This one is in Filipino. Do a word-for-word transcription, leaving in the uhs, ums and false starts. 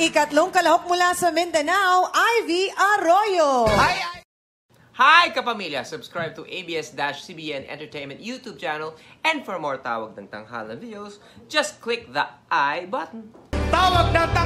ikatlong kalahok mula sa Mindanao, Ivy Arroyo. Hi, hi. Hi, kapamilya! Subscribe to A B S C B N Entertainment YouTube channel, and for more Tawag ng Tanghal na videos, just click the I button. Tawag ng Tanghal!